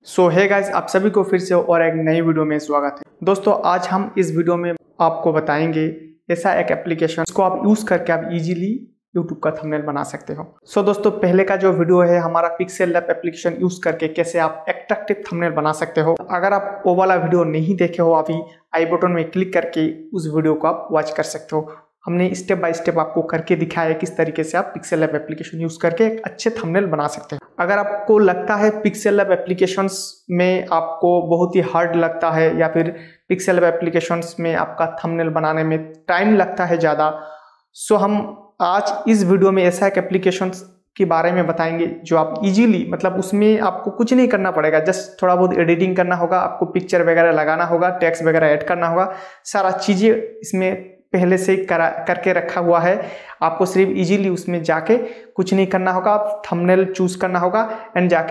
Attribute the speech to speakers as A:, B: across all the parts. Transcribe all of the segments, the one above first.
A: सो है गाइस, आप सभी को फिर से और एक नई वीडियो में स्वागत है। दोस्तों आज हम इस वीडियो में आपको बताएंगे ऐसा एक एप्लीकेशन जिसको आप यूज करके आप इजीली यूट्यूब का थंबनेल बना सकते हो। सो दोस्तों पहले का जो वीडियो है हमारा पिक्सेल लैब एप्लीकेशन यूज करके कैसे आप अट्रैक्टिव थंबनेल बना सकते हो। अगर आप वो वाला वीडियो नहीं देखे हो अभी आई बटन में क्लिक करके उस वीडियो को आप वॉच कर सकते हो। हमने स्टेप बाय स्टेप आपको करके दिखाया है किस तरीके से आप पिक्सेल लैब एप्लीकेशन यूज करके एक अच्छे थंबनेल बना सकते हैं। अगर आपको लगता है पिक्सेल लैब एप्लीकेशंस में आपको बहुत ही हार्ड लगता है या फिर पिक्सेल लैब एप्लीकेशंस में आपका थंबनेल बनाने में टाइम लगता है ज़्यादा, सो हम आज इस वीडियो में ऐसा एक एप्लीकेशन के बारे में बताएंगे जो आप इजीली मतलब उसमें आपको कुछ नहीं करना पड़ेगा, जस्ट थोड़ा बहुत एडिटिंग करना होगा, आपको पिक्चर वगैरह लगाना होगा, टेक्स्ट वगैरह ऐड करना होगा, सारा चीज़ें इसमें पहले से करके रखा हुआ है। आपको सिर्फ इजीली उसमें जाके कुछ नहीं करना होगा, आप थंबनेल चूज करना होगा एंड जाके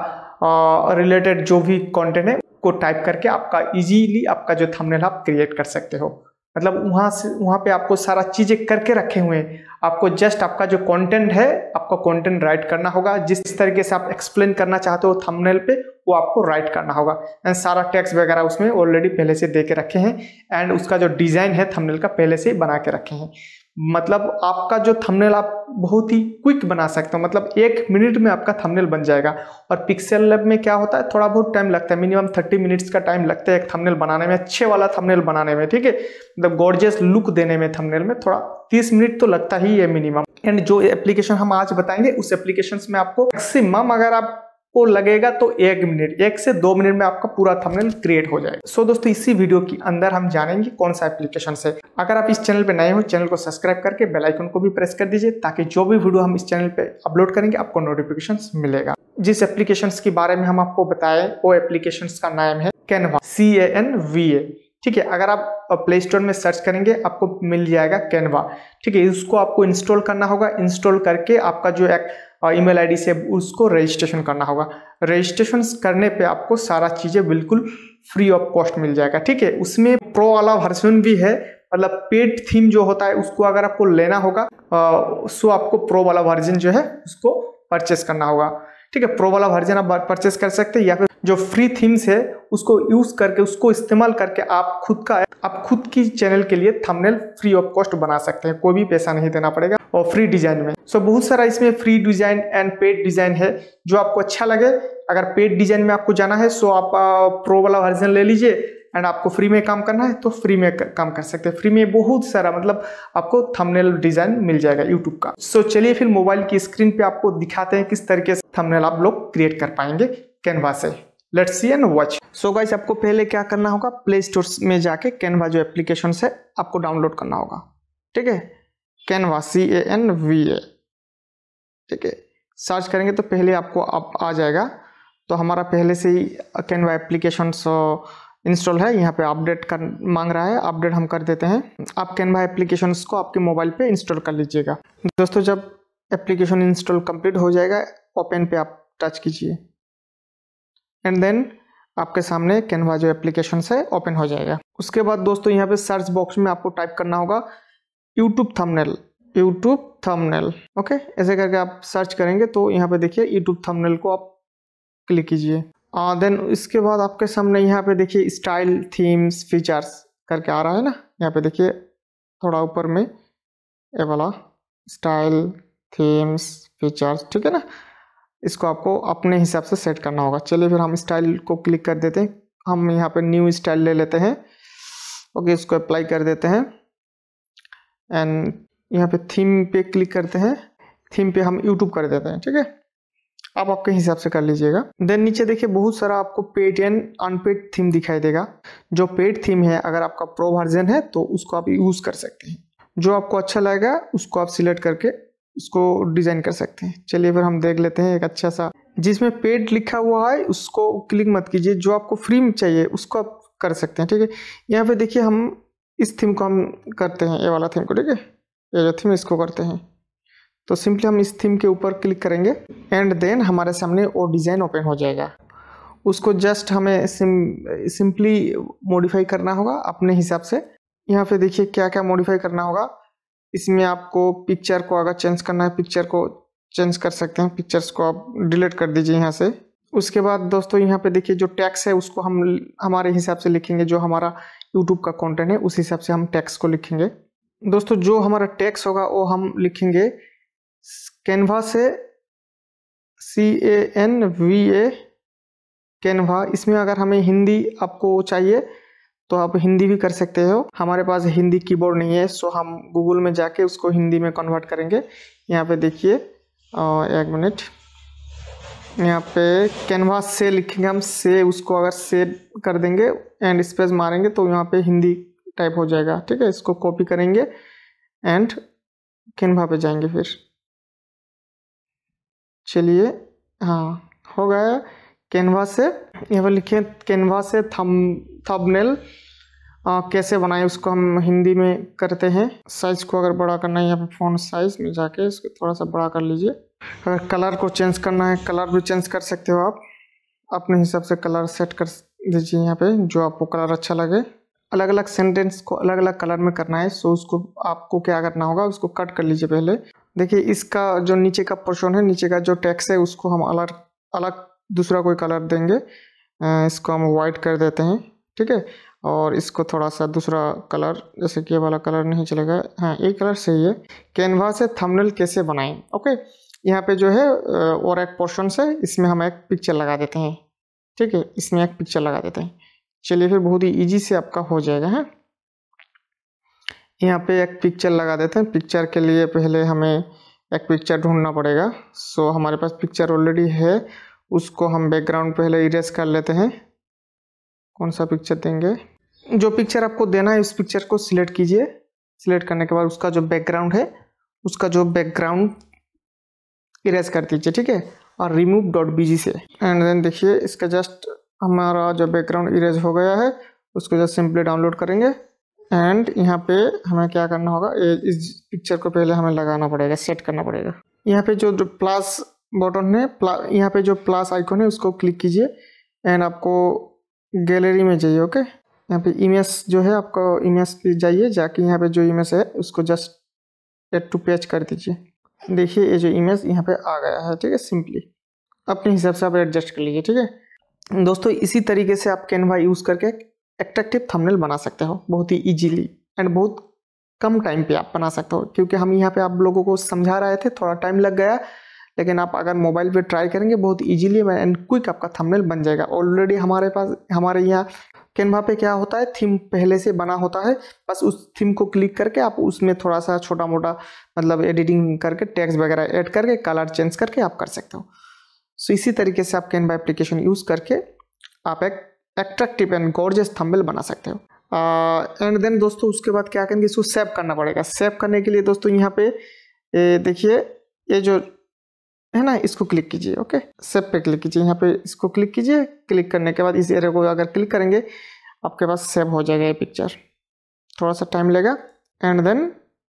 A: आपका रिलेटेड जो भी कंटेंट है को टाइप करके आपका इजीली आपका जो थंबनेल आप क्रिएट कर सकते हो। मतलब वहाँ पे आपको सारा चीज़ें करके रखे हुए हैं, आपको जस्ट आपका जो कंटेंट है आपका कंटेंट राइट करना होगा, जिस तरीके से आप एक्सप्लेन करना चाहते हो थंबनेल पे वो आपको राइट करना होगा एंड सारा टेक्स्ट वगैरह उसमें ऑलरेडी पहले से दे के रखे हैं एंड उसका जो डिज़ाइन है थंबनेल का पहले से बना के रखे हैं। मतलब आपका जो थंबनेल आप बहुत ही क्विक बना सकते हो, मतलब 1 मिनट में आपका थंबनेल बन जाएगा। और पिक्सेल लैब में क्या होता है थोड़ा बहुत टाइम लगता है, मिनिमम 30 मिनट्स का टाइम लगता है एक थंबनेल बनाने में, अच्छे वाला थंबनेल बनाने में, ठीक है, मतलब गॉर्जियस लुक देने में थंबनेल में थोड़ा 30 मिनट तो लगता ही है मिनिमम। एंड जो एप्लीकेशन हम आज बताएंगे उस एप्लीकेशन में आपको मैक्सिमम अगर आपको लगेगा तो 1 मिनट, 1 से 2 मिनट में आपका पूरा थंबनेल क्रिएट हो जाएगा। सो दोस्तों इसी वीडियो के अंदर हम जानेंगे कौन सा एप्लीकेशन है। अगर आप इस चैनल पे नए हो चैनल को सब्सक्राइब करके बेल आइकन को भी प्रेस कर दीजिए ताकि जो भी वीडियो हम इस चैनल पे अपलोड करेंगे आपको नोटिफिकेशन मिलेगा। जिस एप्लीकेशन के बारे में हम आपको बताएं वो एप्लीकेशन का नाम है कैनवा, CANVA, ठीक है। अगर आप प्ले स्टोर में सर्च करेंगे आपको मिल जाएगा कैनवा, ठीक है। उसको आपको इंस्टॉल करना होगा, इंस्टॉल करके आपका जो एक ईमेल आईडी से उसको रजिस्ट्रेशन करना होगा। रजिस्ट्रेशन करने पे आपको सारा चीज़ें बिल्कुल फ्री ऑफ कॉस्ट मिल जाएगा, ठीक है। उसमें प्रो वाला वर्जन भी है, मतलब पेड थीम जो होता है उसको अगर आपको लेना होगा सो आपको प्रो वाला वर्जन जो है उसको परचेस करना होगा, ठीक है। प्रो वाला वर्जन आप परचेस कर सकते हैं या फिर जो फ्री थीम्स है उसको यूज करके उसको इस्तेमाल करके आप खुद की चैनल के लिए थंबनेल फ्री ऑफ कॉस्ट बना सकते हैं, कोई भी पैसा नहीं देना पड़ेगा और फ्री डिजाइन में। सो बहुत सारा इसमें free design and paid design है, जो आपको अच्छा लगे। अगर पेड डिजाइन में आपको जाना है सो आप प्रो वाला वर्जन ले लीजिए एंड आपको फ्री में काम करना है तो फ्री में काम कर सकते हैं। फ्री में बहुत सारा मतलब आपको थंबनेल डिजाइन मिल जाएगा यूट्यूब का। सो चलिए फिर मोबाइल की स्क्रीन पे आपको दिखाते हैं किस तरीके से थंबनेल आप लोग क्रिएट कर पाएंगे कैनवा से। Let's see and watch. So guys आपको पहले क्या करना होगा, प्ले स्टोर में जाके कैनवा जो एप्लीकेशन है आपको डाउनलोड करना होगा, ठीक है। कैनवा CANVA, ठीक है। सर्च करेंगे तो पहले आपको आ जाएगा। तो हमारा पहले से ही कैनवा एप्लीकेशन इंस्टॉल है, यहाँ पे अपडेट कर मांग रहा है, अपडेट हम कर देते हैं। आप कैनवा एप्लीकेशंस को आपके मोबाइल पे इंस्टॉल कर लीजिएगा। दोस्तों जब एप्लीकेशन इंस्टॉल कंप्लीट हो जाएगा ओपन पे आप टच कीजिए एंड देन आपके सामने कैनवा जो एप्लीकेशन है ओपन हो जाएगा। उसके बाद दोस्तों यहाँ पे सर्च बॉक्स में आपको टाइप करना होगा यूट्यूब थंबनेल, ओके। ऐसे करके आप सर्च करेंगे तो यहाँ पे देखिए यूट्यूब थंबनेल को आप क्लिक कीजिए। देन इसके बाद आपके सामने यहाँ पे देखिए स्टाइल थीम्स फीचर्स करके आ रहा है ना, यहाँ पे देखिए थोड़ा ऊपर में ये वाला स्टाइल थीम्स फीचर्स, ठीक है ना। इसको आपको अपने हिसाब से सेट करना होगा। चलिए फिर हम स्टाइल को क्लिक कर देते हैं। हम यहाँ पे न्यू स्टाइल ले लेते हैं, ओके। इसको अप्लाई कर देते हैं एंड यहाँ पे थीम पे क्लिक करते हैं, थीम पे हम यूट्यूब कर देते हैं, ठीक है। आप आपके हिसाब से कर लीजिएगा। देन नीचे देखिए बहुत सारा आपको पेड एंड अनपेड थीम दिखाई देगा। जो पेड थीम है अगर आपका प्रो वर्जन है तो उसको आप यूज कर सकते हैं, जो आपको अच्छा लगेगा उसको आप सिलेक्ट करके उसको डिजाइन कर सकते हैं। चलिए फिर हम देख लेते हैं एक अच्छा सा जिसमें पेड लिखा हुआ है उसको क्लिक मत कीजिए, जो आपको फ्री में चाहिए उसको आप कर सकते हैं, ठीक है। यहाँ पे देखिए हम इस थीम को हम करते हैं, ये वाला थीम को, ठीक है। ये जो थीम इसको करते हैं तो सिंपली हम इस थीम के ऊपर क्लिक करेंगे एंड देन हमारे सामने वो डिज़ाइन ओपन हो जाएगा। उसको जस्ट हमें सिंपली मॉडिफाई करना होगा अपने हिसाब से। यहाँ पे देखिए क्या क्या मॉडिफाई करना होगा। इसमें आपको पिक्चर को अगर चेंज करना है पिक्चर को चेंज कर सकते हैं, पिक्चर्स को आप डिलीट कर दीजिए यहाँ से। उसके बाद दोस्तों यहाँ पे देखिए जो टैक्स है उसको हम हमारे हिसाब से लिखेंगे, जो हमारा यूट्यूब का कंटेंट है उस हिसाब से हम टैक्स को लिखेंगे। दोस्तों जो हमारा टैक्स होगा वो हम लिखेंगे कैनवा से, CANVA कैनवा। इसमें अगर हमें हिंदी आपको चाहिए तो आप हिंदी भी कर सकते हो। हमारे पास हिंदी कीबोर्ड नहीं है, सो हम गूगल में जाके उसको हिंदी में कन्वर्ट करेंगे। यहाँ पे देखिए 1 मिनट, यहाँ पे कैनवास से लिखेंगे हम, से उसको अगर से कर देंगे एंड स्पेस मारेंगे तो यहाँ पे हिंदी टाइप हो जाएगा। ठीक है, इसको कॉपी करेंगे एंड कैनवा पे जाएंगे। फिर चलिए, हाँ हो गया। कैनवा से यहाँ पर लिखे कैनवा से थंबनेल कैसे बनाएं उसको हम हिंदी में करते हैं। साइज़ को अगर बड़ा करना है, यहाँ पे फ़ॉन्ट साइज़ में जाके इसको थोड़ा सा बड़ा कर लीजिए। अगर कलर को चेंज करना है, कलर भी चेंज कर सकते हो आप अपने हिसाब से। कलर सेट कर दीजिए यहाँ पे, जो आपको कलर अच्छा लगे। अलग अलग सेंटेंस को अलग अलग कलर में करना है, सो उसको आपको क्या करना होगा, उसको कट कर लीजिए पहले। देखिए इसका जो नीचे का पोर्शन है, नीचे का जो टेक्स्ट है उसको हम अलग अलग दूसरा कोई कलर देंगे। इसको हम वाइट कर देते हैं। ठीक है, और इसको थोड़ा सा दूसरा कलर, जैसे कि ये वाला कलर नहीं चलेगा, हाँ एक कलर सही है। कैनवा से थंबनेल कैसे बनाएं। ओके, यहाँ पे जो है और एक पोर्शन से इसमें हम एक पिक्चर लगा देते हैं। ठीक है, इसमें एक पिक्चर लगा देते हैं। चलिए फिर बहुत ही इजी से आपका हो जाएगा। है, यहाँ पे एक पिक्चर लगा देते हैं। पिक्चर के लिए पहले हमें एक पिक्चर ढूंढना पड़ेगा। सो हमारे पास पिक्चर ऑलरेडी है, उसको हम बैकग्राउंड पहले इरेज कर लेते हैं। कौन सा पिक्चर देंगे, जो पिक्चर आपको देना है उस पिक्चर को सिलेक्ट कीजिए। सिलेक्ट करने के बाद उसका जो बैकग्राउंड है, उसका जो बैकग्राउंड इरेज कर दीजिए। ठीक है, और remove.bg से एंड देन देखिए इसका जस्ट हमारा जो बैकग्राउंड इरेज हो गया है, उसको जस्ट सिंपली डाउनलोड करेंगे। एंड यहाँ पे हमें क्या करना होगा, इस पिक्चर को पहले हमें लगाना पड़ेगा, सेट करना पड़ेगा। यहाँ पे जो प्लस बटन है, यहाँ पे जो प्लस आइकन है उसको क्लिक कीजिए एंड आपको गैलरी में जाइए। ओके, यहाँ पे इमेज जो है, आपको इमेज पे जाइए, जाके यहाँ पे जो इमेज है उसको जस्ट एड टू पेज कर दीजिए। देखिए ये जो इमेज यहाँ पे आ गया है। ठीक है, सिंपली अपने हिसाब से आप एडजस्ट कर लीजिए। ठीक है दोस्तों, इसी तरीके से आप कैनवा यूज़ करके अट्रैक्टिव थंबनेल बना सकते हो बहुत ही इजीली एंड बहुत कम टाइम पे आप बना सकते हो। क्योंकि हम यहाँ पे आप लोगों को समझा रहे थे, थोड़ा टाइम लग गया, लेकिन आप अगर मोबाइल पे ट्राई करेंगे बहुत इजीली एंड क्विक आपका थंबनेल बन जाएगा। ऑलरेडी हमारे पास, हमारे यहाँ कैनवा पे क्या होता है, थीम पहले से बना होता है। बस उस थीम को क्लिक करके आप उसमें थोड़ा सा छोटा मोटा मतलब एडिटिंग करके, टेक्स्ट वगैरह ऐड करके, कलर चेंज करके आप कर सकते हो। सो इसी तरीके से आप कैनवा एप्लीकेशन यूज़ करके आप एक अट्रैक्टिव एंड गॉर्जियस थंबनेल बना सकते हो। एंड देन दोस्तों उसके बाद क्या करेंगे, इसको सेव करना पड़ेगा। सेव करने के लिए दोस्तों यहाँ पे देखिए ये जो है ना, इसको क्लिक कीजिए। ओके, सेव पे क्लिक कीजिए, यहाँ पे इसको क्लिक कीजिए। क्लिक करने के बाद इस एरो को अगर क्लिक करेंगे आपके पास सेव हो जाएगा ये पिक्चर। थोड़ा सा टाइम लेगा एंड देन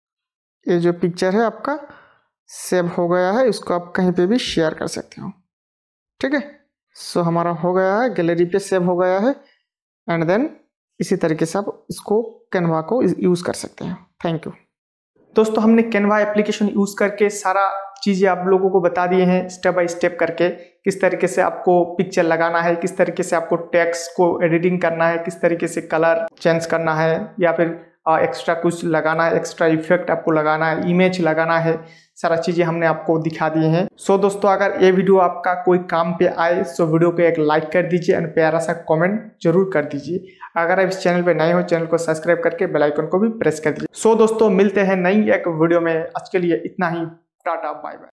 A: ये जो पिक्चर है आपका सेव हो गया है, इसको आप कहीं पे भी शेयर कर सकते हो। ठीक है, सो हमारा हो गया है, गैलरी पे सेव हो गया है एंड देन इसी तरीके से आप इसको कैनवा को यूज़ कर सकते हैं। थैंक यू दोस्तों, हमने कैनवा एप्लीकेशन यूज़ करके सारा चीज़ें आप लोगों को बता दिए हैं स्टेप बाय स्टेप करके, किस तरीके से आपको पिक्चर लगाना है, किस तरीके से आपको टेक्स्ट को एडिटिंग करना है, किस तरीके से कलर चेंज करना है, या फिर एक्स्ट्रा कुछ लगाना है, एक्स्ट्रा इफेक्ट आपको लगाना है, इमेज लगाना है, सारा चीज़ें हमने आपको दिखा दिए हैं। सो दोस्तों अगर ये वीडियो आपका कोई काम पे आए सो वीडियो को एक लाइक कर दीजिए एंड प्यारा सा कमेंट जरूर कर दीजिए। अगर आप इस चैनल पे नए हो, चैनल को सब्सक्राइब करके बेल आइकन को भी प्रेस कर दीजिए। सो दोस्तों मिलते हैं नई एक वीडियो में, आज के लिए इतना ही, टाटा बाय बाय।